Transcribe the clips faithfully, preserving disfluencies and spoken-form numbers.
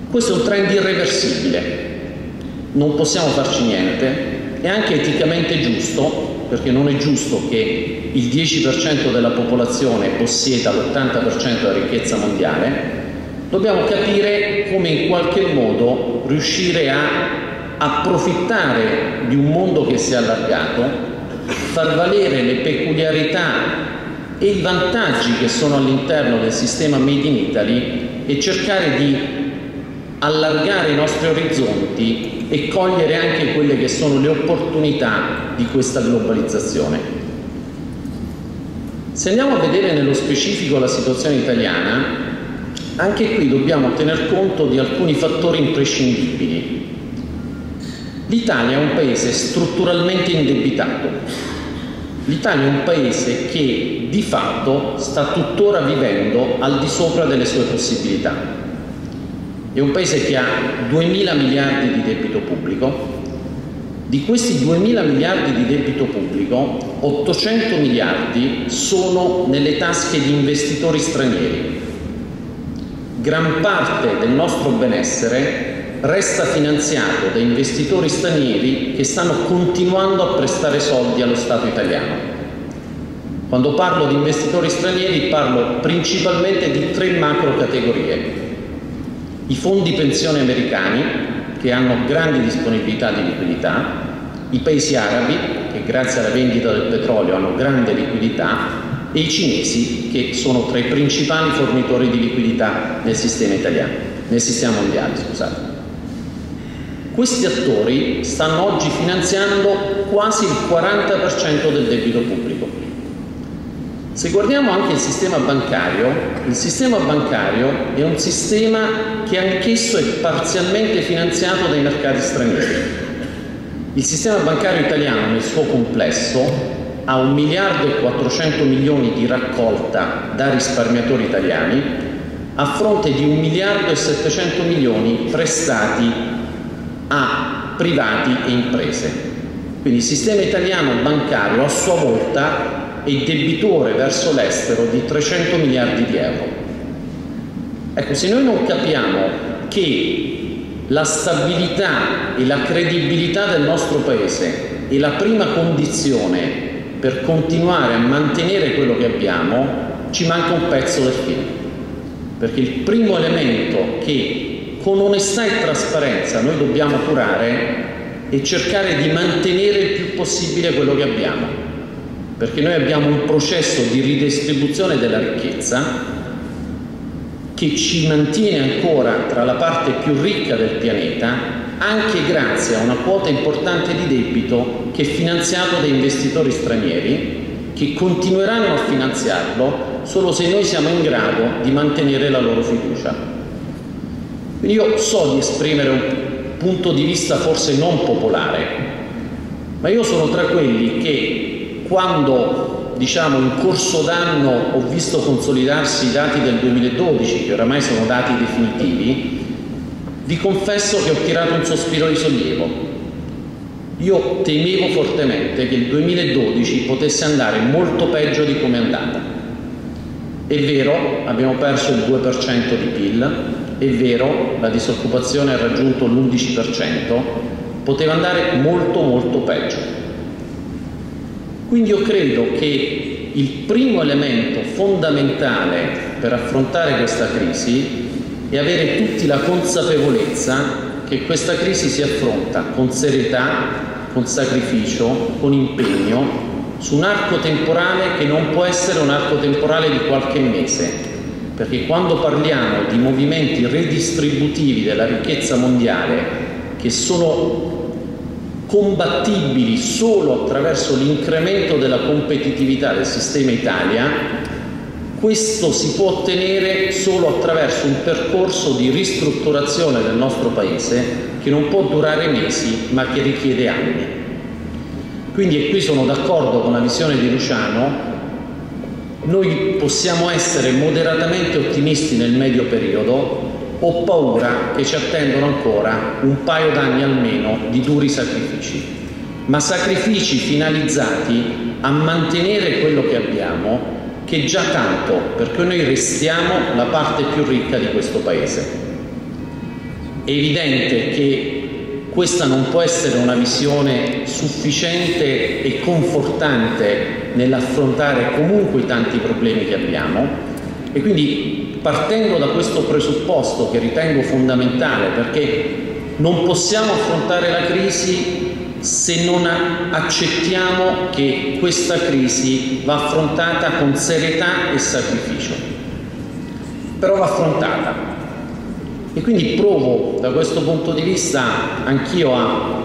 Questo è un trend irreversibile, non possiamo farci niente, è anche eticamente giusto, perché non è giusto che il dieci per cento della popolazione possieda l'ottanta per cento della ricchezza mondiale. Dobbiamo capire come in qualche modo riuscire a approfittare di un mondo che si è allargato, far valere le peculiarità e i vantaggi che sono all'interno del sistema Made in Italy e cercare di allargare i nostri orizzonti e cogliere anche quelle che sono le opportunità di questa globalizzazione. Se andiamo a vedere nello specifico la situazione italiana, anche qui dobbiamo tener conto di alcuni fattori imprescindibili. L'Italia è un paese strutturalmente indebitato. L'Italia è un paese che di fatto sta tuttora vivendo al di sopra delle sue possibilità. È un paese che ha duemila miliardi di debito pubblico. Di questi duemila miliardi di debito pubblico, ottocento miliardi sono nelle tasche di investitori stranieri. Gran parte del nostro benessere resta finanziato da investitori stranieri che stanno continuando a prestare soldi allo Stato italiano. Quando parlo di investitori stranieri parlo principalmente di tre macro categorie. I fondi pensione americani, che hanno grandi disponibilità di liquidità, i paesi arabi, che grazie alla vendita del petrolio hanno grande liquidità, e i cinesi, che sono tra i principali fornitori di liquidità nel sistema italiano, nel sistema mondiale, scusate. Questi attori stanno oggi finanziando quasi il quaranta per cento del debito pubblico. Se guardiamo anche il sistema bancario, il sistema bancario è un sistema che anch'esso è parzialmente finanziato dai mercati stranieri. Il sistema bancario italiano nel suo complesso ha un miliardo e quattrocento milioni di raccolta da risparmiatori italiani a fronte di un miliardo e settecento milioni prestati a privati e imprese. Quindi il sistema italiano bancario a sua volta è debitore verso l'estero di trecento miliardi di euro. Ecco, se noi non capiamo che la stabilità e la credibilità del nostro Paese è la prima condizione per continuare a mantenere quello che abbiamo, ci manca un pezzo del film. Perché il primo elemento che con onestà e trasparenza noi dobbiamo curare è cercare di mantenere il più possibile quello che abbiamo. Perché noi abbiamo un processo di ridistribuzione della ricchezza che ci mantiene ancora tra la parte più ricca del pianeta, anche grazie a una quota importante di debito che è finanziato da investitori stranieri, che continueranno a finanziarlo solo se noi siamo in grado di mantenere la loro fiducia. Quindi io so di esprimere un punto di vista forse non popolare, ma io sono tra quelli che quando, diciamo, in corso d'anno ho visto consolidarsi i dati del duemiladodici, che oramai sono dati definitivi, vi confesso che ho tirato un sospiro di sollievo. Io temevo fortemente che il duemiladodici potesse andare molto peggio di come è andata. È vero, abbiamo perso il due per cento di P I L, è vero, la disoccupazione ha raggiunto l'undici per cento, poteva andare molto molto peggio. Quindi io credo che il primo elemento fondamentale per affrontare questa crisi e avere tutti la consapevolezza che questa crisi si affronta con serietà, con sacrificio, con impegno, su un arco temporale che non può essere un arco temporale di qualche mese, perché quando parliamo di movimenti redistributivi della ricchezza mondiale che sono combattibili solo attraverso l'incremento della competitività del sistema Italia, questo si può ottenere solo attraverso un percorso di ristrutturazione del nostro Paese che non può durare mesi ma che richiede anni. Quindi, e qui sono d'accordo con la visione di Luciano, noi possiamo essere moderatamente ottimisti nel medio periodo. Ho paura che ci attendono ancora un paio d'anni almeno di duri sacrifici, ma sacrifici finalizzati a mantenere quello che abbiamo, che è già tanto, perché noi restiamo la parte più ricca di questo Paese. è evidente che questa non può essere una visione sufficiente e confortante nell'affrontare comunque i tanti problemi che abbiamo, e quindi partendo da questo presupposto che ritengo fondamentale, perché non possiamo affrontare la crisi se non accettiamo che questa crisi va affrontata con serietà e sacrificio, però va affrontata. E quindi provo da questo punto di vista anch'io a,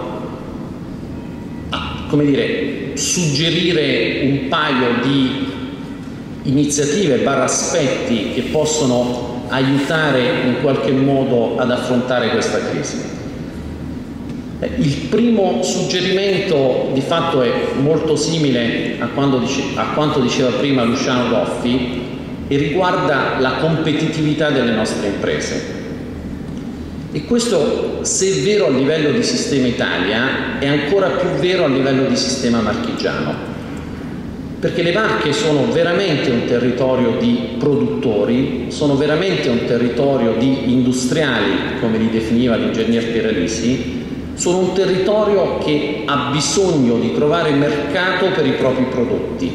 a come dire, suggerire un paio di iniziative barra aspetti che possono aiutare in qualche modo ad affrontare questa crisi. Il primo suggerimento di fatto è molto simile a, quando dice, a quanto diceva prima Luciano Goffi e riguarda la competitività delle nostre imprese. E questo, se è vero a livello di sistema Italia, è ancora più vero a livello di sistema marchigiano, perché le Marche sono veramente un territorio di produttori, sono veramente un territorio di industriali, come li definiva l'ingegner Pieralisi, sono un territorio che ha bisogno di trovare mercato per i propri prodotti.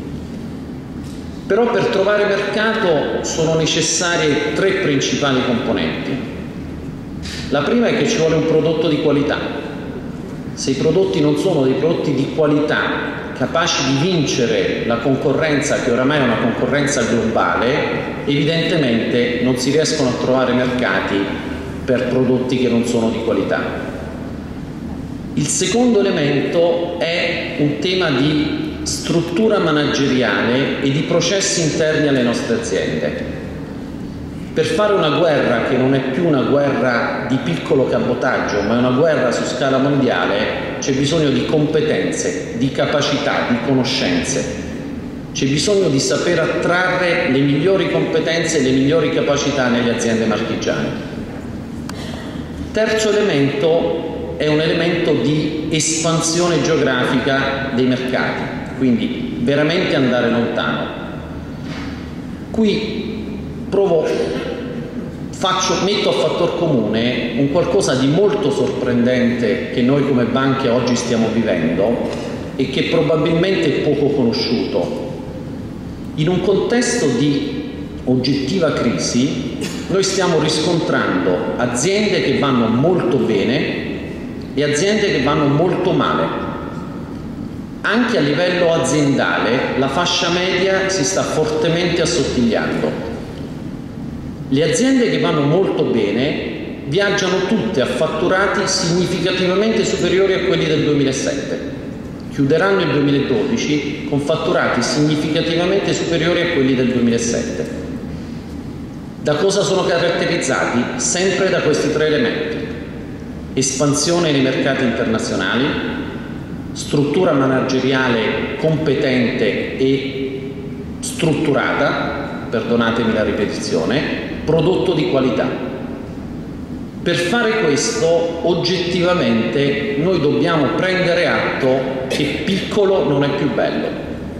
Però per trovare mercato sono necessarie tre principali componenti. La prima è che ci vuole un prodotto di qualità. Se i prodotti non sono dei prodotti di qualità, capaci di vincere la concorrenza, che oramai è una concorrenza globale, evidentemente non si riescono a trovare mercati per prodotti che non sono di qualità. Il secondo elemento è un tema di struttura manageriale e di processi interni alle nostre aziende. Per fare una guerra che non è più una guerra di piccolo cabotaggio, ma è una guerra su scala mondiale, c'è bisogno di competenze, di capacità, di conoscenze. C'è bisogno di saper attrarre le migliori competenze e le migliori capacità nelle aziende marchigiane. Terzo elemento è un elemento di espansione geografica dei mercati, quindi veramente andare lontano. Qui provo, faccio, metto a fattor comune un qualcosa di molto sorprendente che noi come banche oggi stiamo vivendo e che probabilmente è poco conosciuto. In un contesto di oggettiva crisi noi stiamo riscontrando aziende che vanno molto bene e aziende che vanno molto male. Anche a livello aziendale la fascia media si sta fortemente assottigliando. Le aziende che vanno molto bene viaggiano tutte a fatturati significativamente superiori a quelli del duemilasette. Chiuderanno il duemiladodici con fatturati significativamente superiori a quelli del duemilasette. Da cosa sono caratterizzati? Sempre da questi tre elementi. Espansione nei mercati internazionali, struttura manageriale competente e strutturata, perdonatemi la ripetizione, prodotto di qualità. Per fare questo, oggettivamente, noi dobbiamo prendere atto che piccolo non è più bello.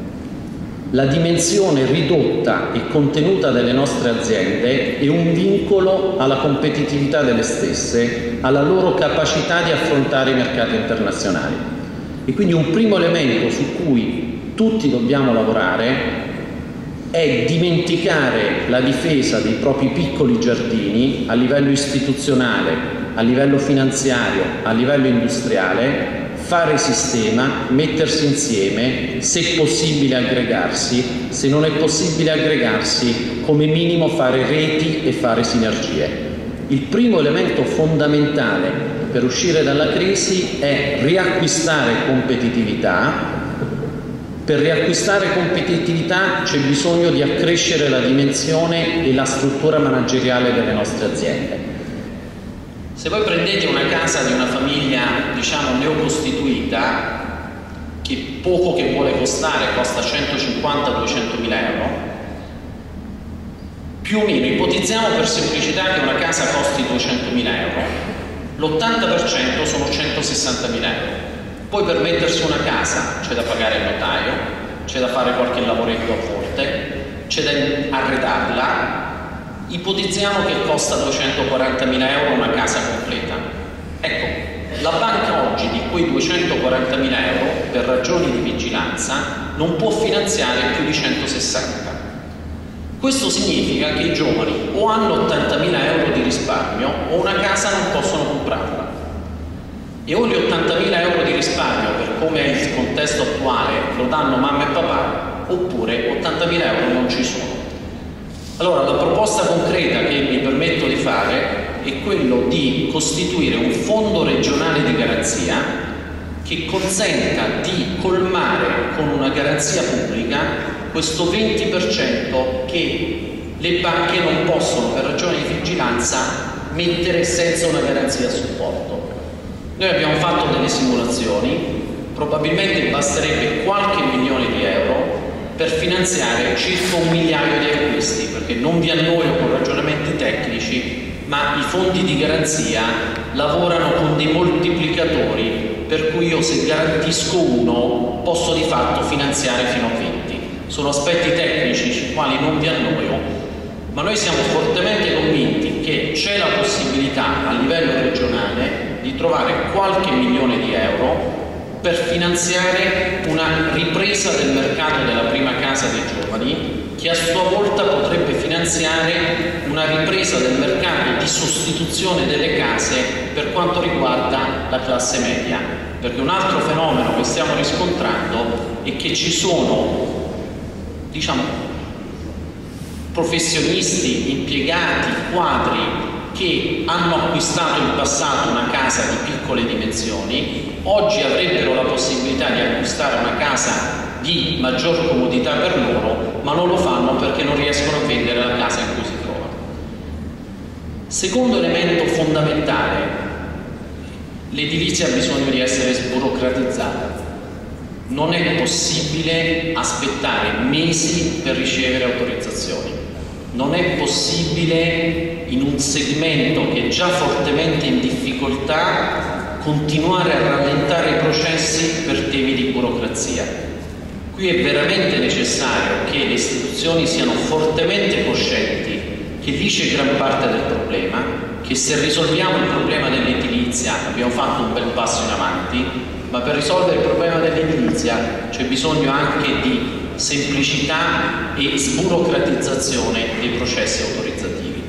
La dimensione ridotta e contenuta delle nostre aziende è un vincolo alla competitività delle stesse, alla loro capacità di affrontare i mercati internazionali. E quindi un primo elemento su cui tutti dobbiamo lavorare è dimenticare la difesa dei propri piccoli giardini a livello istituzionale, a livello finanziario, a livello industriale, fare sistema, mettersi insieme, se possibile aggregarsi, se non è possibile aggregarsi, come minimo fare reti e fare sinergie. Il primo elemento fondamentale per uscire dalla crisi è riacquistare competitività. Per riacquistare competitività c'è bisogno di accrescere la dimensione e la struttura manageriale delle nostre aziende. Se voi prendete una casa di una famiglia, diciamo, neocostituita, che poco che vuole costare, costa centocinquanta duecentomila euro, più o meno ipotizziamo per semplicità che una casa costi duecentomila euro, l'ottanta per cento sono centosessantamila euro. Poi per mettersi una casa c'è da pagare il notaio, c'è da fare qualche lavoretto a volte, c'è da arredarla, ipotizziamo che costa duecentoquarantamila euro una casa completa. Ecco, la banca oggi di quei duecentoquarantamila euro, per ragioni di vigilanza, non può finanziare più di centosessanta. Questo significa che i giovani o hanno ottantamila euro di risparmio o una casa non possono comprarla. E o gli ottantamila euro di risparmio, per come è il contesto attuale, lo danno mamma e papà, oppure ottantamila euro non ci sono. Allora, la proposta concreta che mi permetto di fare è quello di costituire un fondo regionale di garanzia che consenta di colmare con una garanzia pubblica questo venti per cento che le banche non possono, per ragioni di vigilanza, mettere senza una garanzia a supporto. Noi abbiamo fatto delle simulazioni, probabilmente basterebbe qualche milione di euro per finanziare circa un migliaio di acquisti, perché non vi annoio con ragionamenti tecnici, ma i fondi di garanzia lavorano con dei moltiplicatori, per cui io se garantisco uno posso di fatto finanziare fino a venti. Sono aspetti tecnici sui quali non vi annoio, ma noi siamo fortemente convinti che c'è la possibilità a livello regionale di trovare qualche milione di euro per finanziare una ripresa del mercato della prima casa dei giovani, che a sua volta potrebbe finanziare una ripresa del mercato di sostituzione delle case per quanto riguarda la classe media. Perché un altro fenomeno che stiamo riscontrando è che ci sono, diciamo, professionisti, impiegati, quadri che hanno acquistato in passato una casa di piccole dimensioni, oggi avrebbero la possibilità di acquistare una casa di maggior comodità per loro, ma non lo fanno perché non riescono a vendere la casa in cui si trovano. Secondo elemento fondamentale, l'edilizia ha bisogno di essere sburocratizzata. Non è possibile aspettare mesi per ricevere autorizzazioni. Non è possibile, in un segmento che è già fortemente in difficoltà, continuare a rallentare i processi per temi di burocrazia. Qui è veramente necessario che le istituzioni siano fortemente coscienti che lì c'è gran parte del problema, che se risolviamo il problema dell'edilizia abbiamo fatto un bel passo in avanti, ma per risolvere il problema dell'edilizia c'è bisogno anche di semplicità e sburocratizzazione dei processi autorizzativi.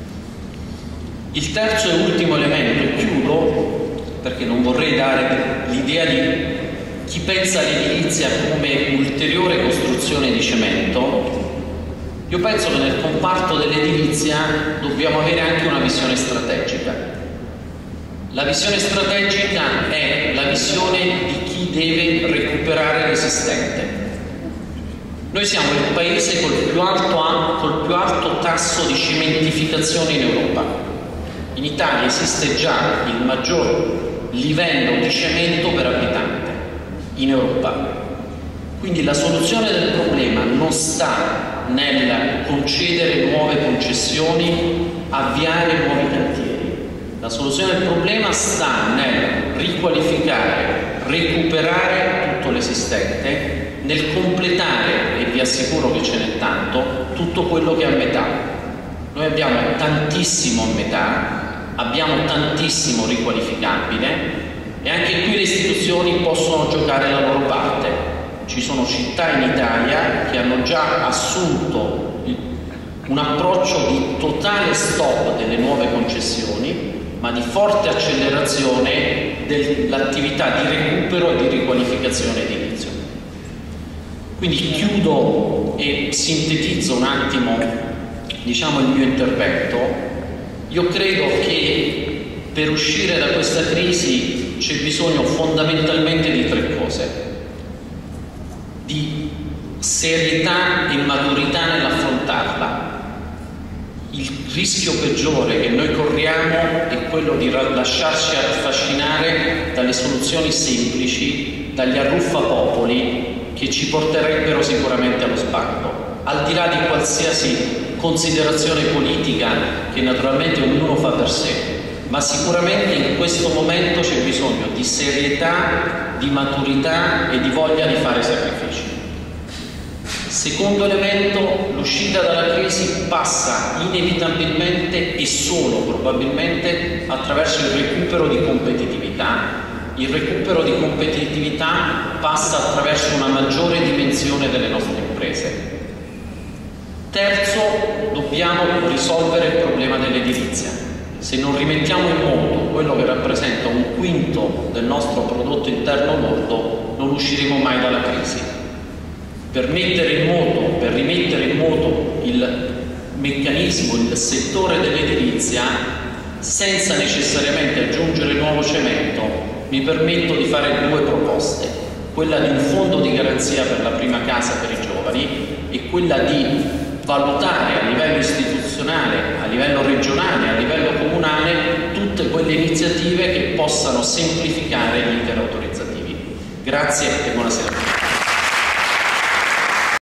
Il terzo e ultimo elemento, e chiudo, perché non vorrei dare l'idea di chi pensa all'edilizia come ulteriore costruzione di cemento. Io penso che nel comparto dell'edilizia dobbiamo avere anche una visione strategica. La visione strategica è la visione di chi deve recuperare l'esistente. Noi siamo il paese col più alto, col più alto tasso di cementificazione in Europa. In Italia esiste già il maggior livello di cemento per abitante in Europa. Quindi la soluzione del problema non sta nel concedere nuove concessioni, avviare nuovi cantieri. La soluzione del problema sta nel riqualificare, recuperare tutto l'esistente, nel completare, e vi assicuro che ce n'è tanto, tutto quello che è a metà. Noi abbiamo tantissimo a metà, abbiamo tantissimo riqualificabile e anche qui le istituzioni possono giocare la loro parte. Ci sono città in Italia che hanno già assunto un approccio di totale stop delle nuove concessioni, ma di forte accelerazione dell'attività di recupero e di riqualificazione edilizia. Quindi chiudo e sintetizzo un attimo, diciamo, il mio intervento. Io credo che per uscire da questa crisi c'è bisogno fondamentalmente di tre cose: di serietà e maturità nell'affrontarla. Il rischio peggiore che noi corriamo è quello di lasciarci affascinare dalle soluzioni semplici, dagli arruffapopoli che ci porterebbero sicuramente allo sbando, al di là di qualsiasi considerazione politica che naturalmente ognuno fa per sé, ma sicuramente in questo momento c'è bisogno di serietà, di maturità e di voglia di fare sacrifici. Secondo elemento, l'uscita dalla crisi passa inevitabilmente e solo probabilmente attraverso il recupero di competitività. Il recupero di competitività passa attraverso una maggiore dimensione delle nostre imprese. Terzo, dobbiamo risolvere il problema dell'edilizia. Se non rimettiamo in moto quello che rappresenta un quinto del nostro prodotto interno lordo, non usciremo mai dalla crisi. Per mettere in moto, per rimettere in moto il meccanismo, il settore dell'edilizia, senza necessariamente aggiungere nuovo cemento, mi permetto di fare due proposte: quella di un fondo di garanzia per la prima casa per i giovani e quella di valutare a livello istituzionale, a livello regionale, a livello comunale tutte quelle iniziative che possano semplificare gli iter autorizzativi. Grazie e buonasera.